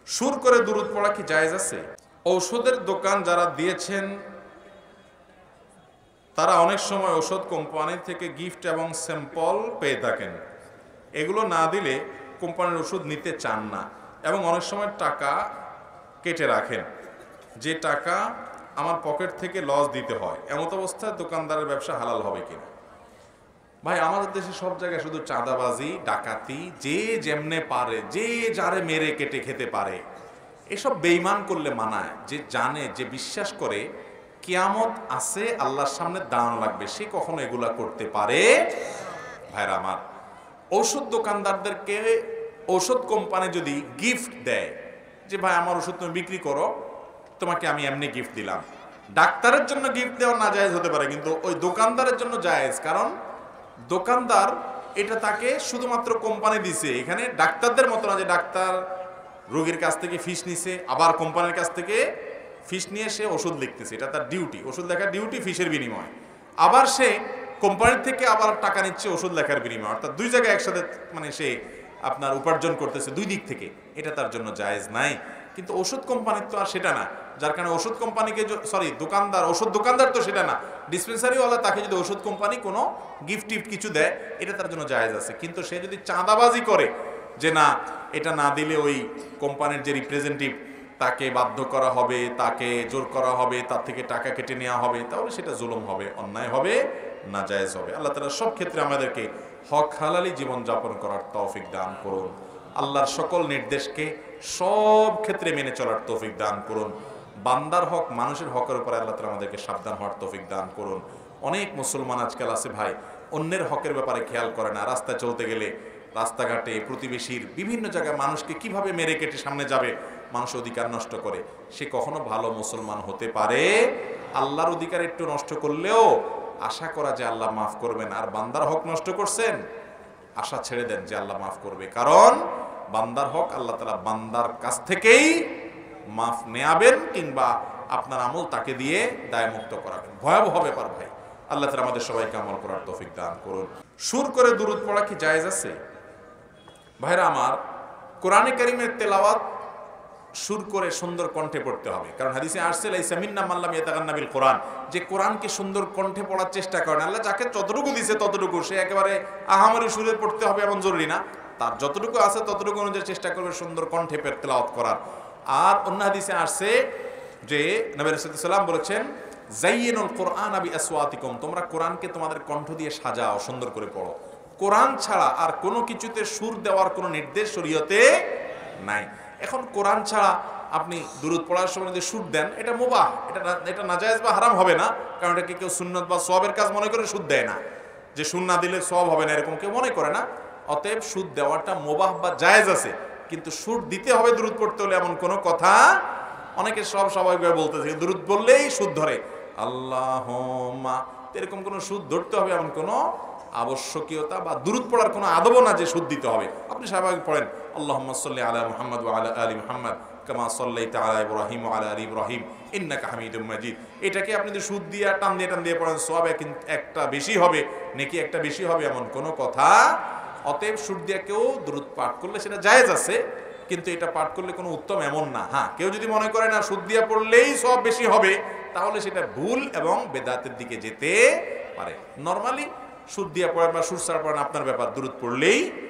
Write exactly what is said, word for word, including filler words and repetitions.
সুর করে দুরূদ পড়া কি জায়েজ আছে? ঔষধের দোকান যারা দিয়েছেন তারা অনেক সময় ঔষধ কোম্পানি থেকে গিফট এবং স্যাম্পল পেয়ে থাকেন। এগুলো না দিলে কোম্পানির ওষুধ নিতে চান না এবং অনেক সময় টাকা কেটে রাখেন, যে টাকা আমার পকেট থেকে লস দিতে হয়। এমত অবস্থায় দোকানদারের ব্যবসা হালাল হবে কিনা? ভাই, আমাদের দেশে সব জায়গায় শুধু চাঁদাবাজি, ডাকাতি, যে যেমনে পারে যে যারে মেরে কেটে খেতে পারে, এসব বেঈমান করলে মানায়। যে জানে, যে বিশ্বাস করে কিয়ামত আছে, আল্লাহর সামনে দাঁড়ানো লাগবে, সে কখনো এগুলা করতে পারে? ভাইরা আমার, ঔষধ দোকানদারদেরকে ঔষধ কোম্পানি যদি গিফট দেয়, যে ভাই আমার ওষুধ তুমি বিক্রি করো, তোমাকে আমি এমনি গিফট দিলাম, ডাক্তারের জন্য গিফট দেওয়া না জায়েজ হতে পারে, কিন্তু ওই দোকানদারের জন্য জায়েজ। কারণ দোকানদার এটা তাকে শুধুমাত্র কোম্পানি দিছে, এখানে ডাক্তারদের মতো না যে ডাক্তার রোগীর কাছ থেকে ফিস নিছে আবার কোম্পানির কাছ থেকে ফিস নিয়ে সে ওষুধ লিখতেছে, এটা তার ডিউটি, ওষুধ লেখার ডিউটি ফিসের বিনিময়। আবার সে কোম্পানির থেকে আবার টাকা নিচ্ছে ওষুধ লেখার বিনিময়, অর্থাৎ দুই জায়গায় একসাথে মানে সে আপনার উপার্জন করতেছে দুই দিক থেকে, এটা তার জন্য জায়েজ নাই। কিন্তু ওষুধ কোম্পানির তো আর সেটা না, যার কারণে ওষুধ কোম্পানিকে সরি দোকানদার ওষুধ দোকানদার তো সেটা না, ডিসপেন্সারিওয়ালা তাকে যদি ওষুধ কোম্পানি কোনো গিফট টিফট কিছু দেয়, এটা তার জন্য জায়েজ আছে। কিন্তু সে যদি চাঁদাবাজি করে যে না এটা না দিলে ওই কোম্পানির যে রিপ্রেজেন্টেটিভ তাকে বাধ্য করা হবে, তাকে জোর করা হবে, তার থেকে টাকা কেটে নেওয়া হবে, তাহলে সেটা জুলুম হবে, অন্যায় হবে, নাজায়েজ হবে। আল্লাহ তাআলা সব ক্ষেত্রে আমাদেরকে হক হালালি জীবনযাপন করার তৌফিক দান করুন। আল্লাহর সকল নির্দেশকে সব ক্ষেত্রে মেনে চলার তৌফিক দান করুন। বান্দার হক, মানুষের হকের উপরে আল্লাহ তাআলা আমাদেরকে সাবধান হওয়ার তৌফিক দান করুন। অনেক মুসলমান আজকাল আছে ভাই, অন্যের হকের ব্যাপারে খেয়াল করে না। রাস্তায় চলতে গেলে রাস্তাঘাটে প্রতিবেশীর বিভিন্ন জায়গায় মানুষকে কিভাবে মেরে কেটে সামনে যাবে, মানুষ অধিকার নষ্ট করে, সে কখনো ভালো মুসলমান হতে পারে? আল্লাহর অধিকার একটু নষ্ট করলেও আশা করা যে আল্লাহ মাফ করবেন, আর বান্দার হক নষ্ট করছেন, আশা ছেড়ে দেন যে আল্লাহ মাফ করবে। কারণ বান্দার হক আল্লাহ তাআলা বান্দার কাছ থেকেই মাফ নেয়াবেন, কিংবা আপনার আমল তাকে দিয়ে দায়মুক্ত করাবেন। ভয়াবহ ব্যাপার ভাই। আল্লাহ তাআলা আমাদের সবাইকে আমল করার তৌফিক দান করুন। সুর করে দুরূদ পড়া কি জায়েজ আছে? ভাইরা আমার, কোরআনে কারীমের তেলাওয়াত সুর করে সুন্দর কণ্ঠে পড়তে হবে, কারণ হাদিসে আসছে লাইসা মিন্না মান লাম ইয়াতাগান্না বিল কোরআন, যে কোরআনকে সুন্দর কণ্ঠে পড়ার চেষ্টা করেন। আল্লাহ যাকে যতটুকু দিয়েছে ততটুকু, সে একেবারে আহামরি সুরে পড়তে হবে এমন জরুরি না, তার যতটুকু আছে ততটুকু অনুযায়ী চেষ্টা করবে সুন্দর কণ্ঠে তেলাওয়াত করার। আর অন্য হাদিসে আসছে যে নবী রাসূলুল্লাহ সাল্লাল্লাহু আলাইহি ওয়াসাল্লাম বলেছেন যায়্যিনুল কোরআন বিআসওয়াতিকুম, তোমরা কোরআনকে তোমাদের কণ্ঠ দিয়ে সাজাও, সুন্দর করে পড়ো। কোরআন ছাড়া আর কোনো কিছুতে সুর দেওয়ার কোনো নির্দেশ শরীয়তে নাই। এখন কোরআন ছাড়া আপনি দুরূদ পড়ার সময় যদি সুর দেন, এটা মুবাহ, এটা এটা নাজায়েজ বা হারাম হবে না, কারণ এটাকে কেউ সুন্নাত বা সওয়াবের কাজ মনে করে সুদ দেয় না, যে সুর না দিলে সওয়াব হবে না এরকম কেউ মনে করে না। অতএব সুদ দেওয়াটা মুবাহ বা জায়েজ আছে, কিন্তু সুর দিতে হবে দুরূদ পড়তে হলে এমন কোনো কথা অনেকে সব স্বাভাবিকভাবে বলতেছে দুরূদ বললেই সুদ ধরে, আল্লাহুম্মা, এরকম কোনো সুদ ধরতে হবে এমন কোনো আবশ্যকীয়তা বা দুরূদ পড়ার কোনো আদবও না যে সুদ দিতে হবে। আপনি স্বাভাবিক পড়েন আল্লাহুম্মা সাল্লি আলা মুহাম্মাদ ওয়া আলা আলি মুহাম্মাদ কামা সাল্লাইতা আলা ইব্রাহিম ওয়া আলা আলি ইব্রাহিম ইন্নাকা হামিদুম মাজিদ। এটাকে আপনি যদি সুদ দিয়ে টান দিয়ে টান দিয়ে পড়েন, সওয়াব একটা বেশি হবে, নেকি একটা বেশি হবে, এমন কোনো কথা। অতএব সুদ দিয়ে কেউ দুরূদ পাঠ করলে সেটা জায়েজ আছে, কিন্তু এটা পাঠ করলে কোনো উত্তম এমন না। হ্যাঁ, কেউ যদি মনে করে না সুদ দিয়ে পড়লেই সওয়াব বেশি হবে, তাহলে সেটা ভুল এবং বেদাতের দিকে যেতে পারে। নরমালি সুদ দিয়ে পড়েন বা সুর ছাড়া পড়েন, আপনার ব্যাপার, দুরূদ পড়লেই